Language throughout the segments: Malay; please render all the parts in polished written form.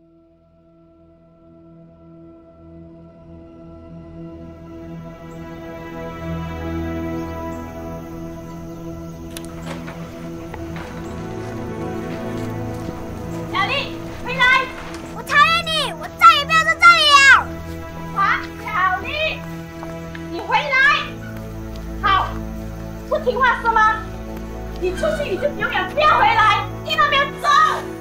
听话是吗？你出去你就永远不要回来，听到没有？走！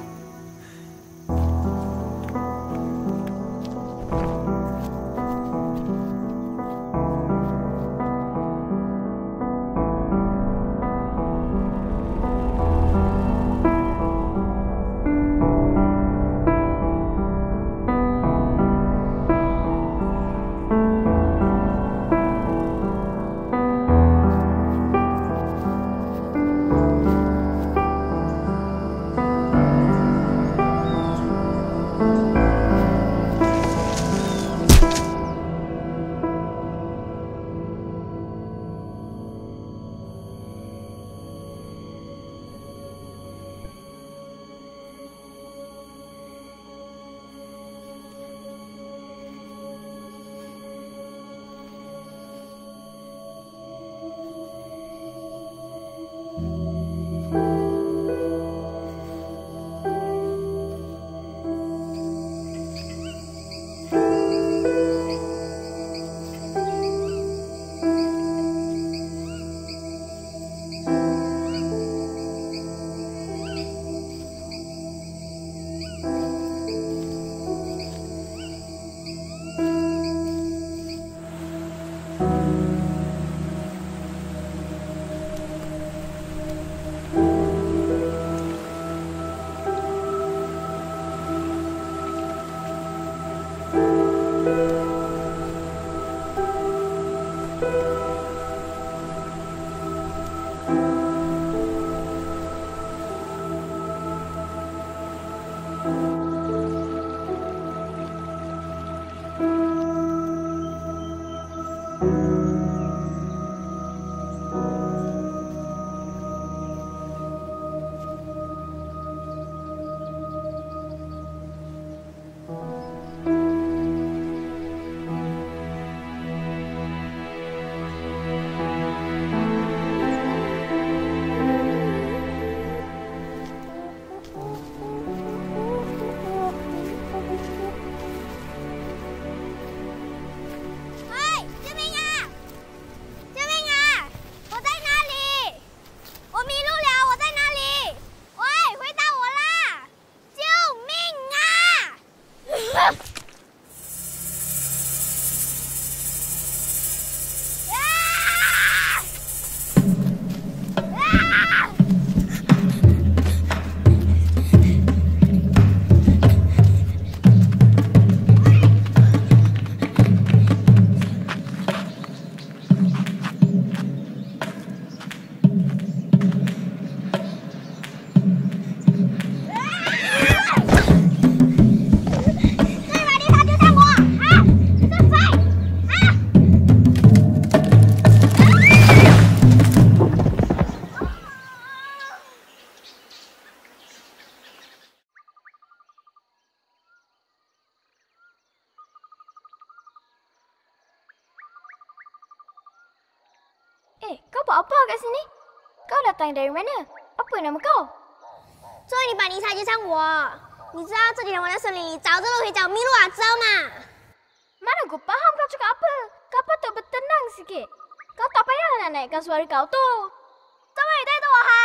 Kau buat apa kat sini? Kau datang dari mana? Apa nama kau? 终于把尼采接上我。你知道这里的我的森林里找着了可以叫米鲁阿州吗？ Mana aku faham kau cakap apa? Kau patut bertenang sikit. Kau tak payah nak naikkan suara kau tu. 这位带着我喊。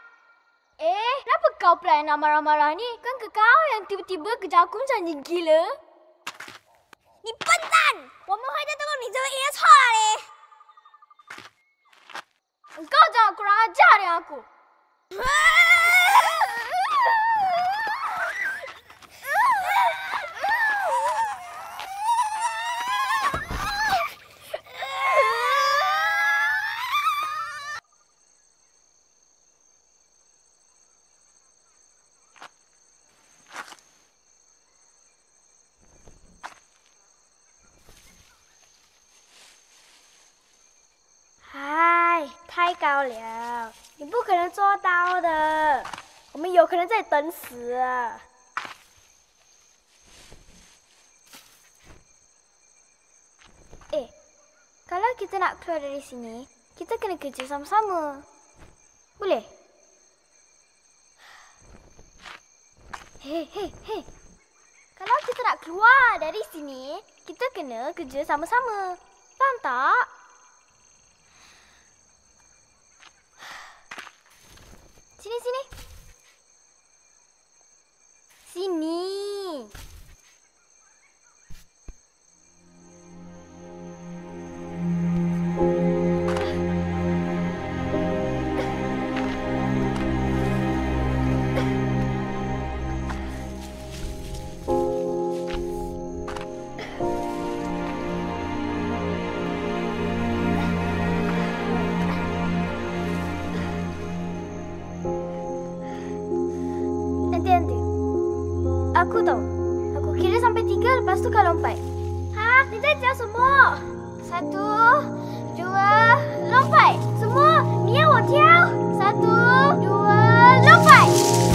Kenapa kau pula nak marah-marah ni? Kan ke kau yang tiba-tiba kejar aku macam ni gila? 你笨蛋！我们会在这个你这个音乐错了嘞。 Engkau jangan kurang ajar dengan aku. Hai, 太高了，你不可能做到的。我们有可能在等死啊！ Kalau kita nak keluar dari sini, kita kena kerja sama-sama. Boleh? Hei. Kalau kita nak keluar dari sini, kita kena kerja sama-sama. Faham tak? Sini. Sini. Nanti. Aku tahu. Aku kira sampai 3, lepas tu kau lompat. Ha? Ni dah semua. 1, 2, lompat. Semua. Ni yang aku tiao. 1, 2, lompat.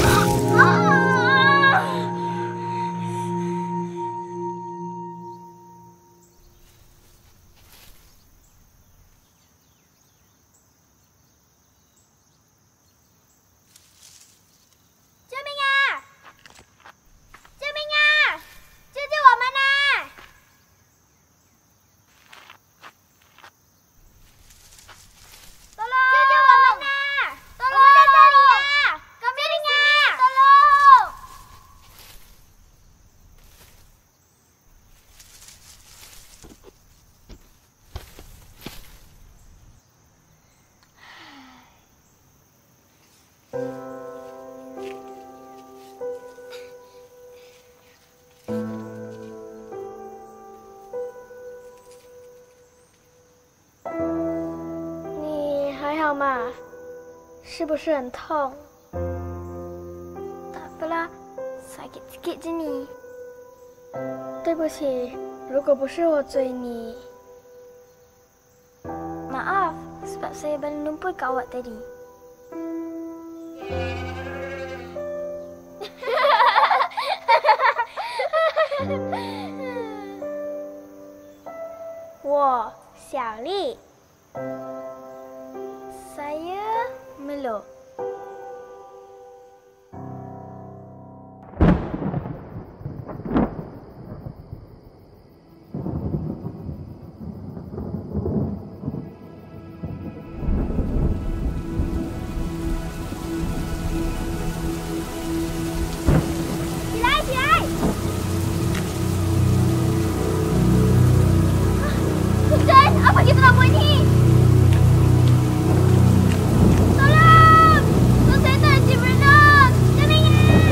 你还好吗？是不是很痛？ Tak apalah, sakit sikit je ni. 对不起，如果不是我追你。 Maaf, sebab saya baling lumpur kat awak tadi. Wah, 小丽。 Saya Melo. Apa kita nak buat ni? Tolong! Tolong saya tak nak berenang! Jamia!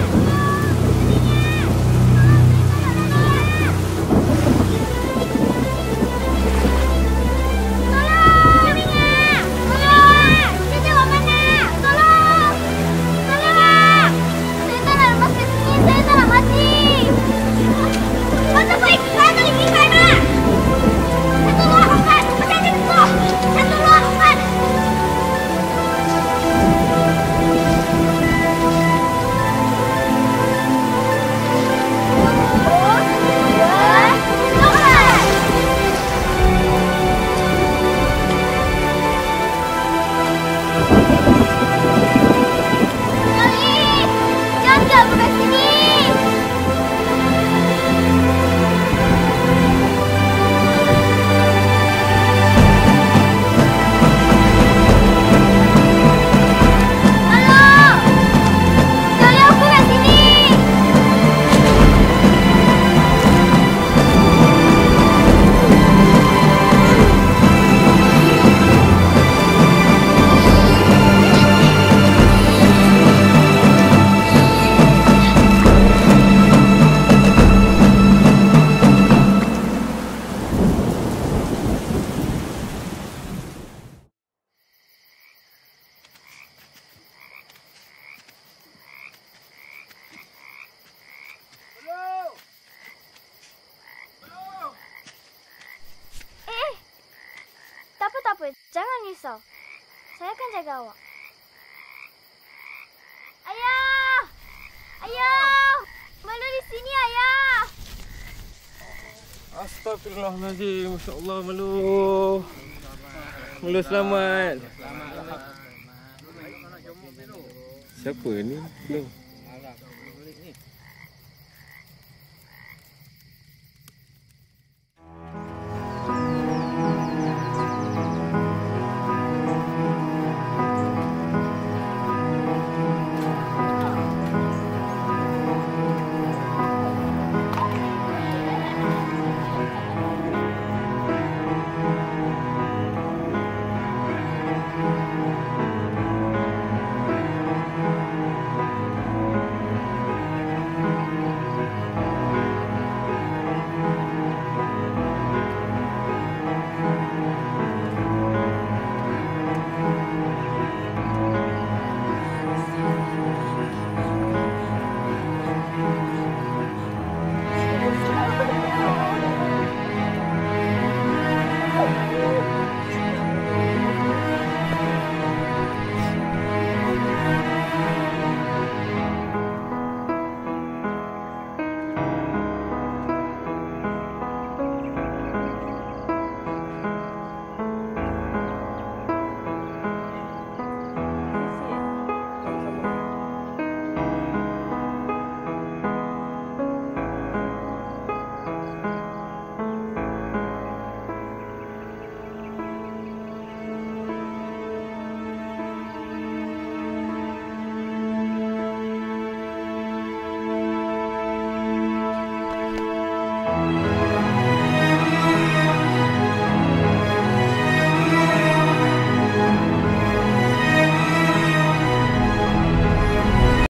Tolong! Jamia! Tolong! Cici awak mana? Tolong! Tolong! Saya tak nak lepas kat sini! Saya tak nak mati! Bantu saya! Bantu lagi saya! Tak apa, jangan risau. Saya akan jaga awak. Ayah! Ayah! Melo di sini, Ayah! Astagfirullahaladzim. Masya Allah, Malu. Malu selamat. Siapa ni? Malu.